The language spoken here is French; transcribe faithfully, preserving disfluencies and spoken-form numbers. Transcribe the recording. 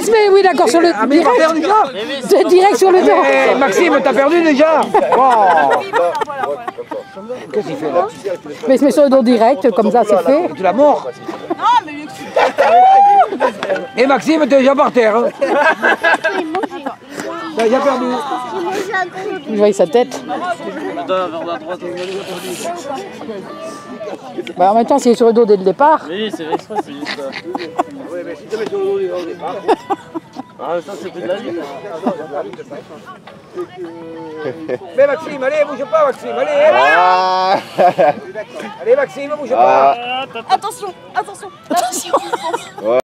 se met, oui, d'accord, sur le Ah, mais il va direct. faire déjà. C'est direct sur le dos. Eh, Maxime, t'as perdu déjà. Oh. Qu'est-ce qu'il fait là? Mais il se met sur le dos direct, comme ça, c'est fait. Tu l'as mort. Non, mais le Et Maxime, t'es déjà par terre. Hein. T'as déjà perdu. Vous voyez sa tête. Bah, en même temps, s'il est sur le dos dès le départ. Oui, c'est exprès, c'est juste. Oui, mais si tu mets sur le dos au départ. Ah, ça, c'est plus de la vie. Mais Maxime, allez, bouge pas, Maxime, allez. Ah. Allez, Maxime, bouge pas. Attention, attention, attention.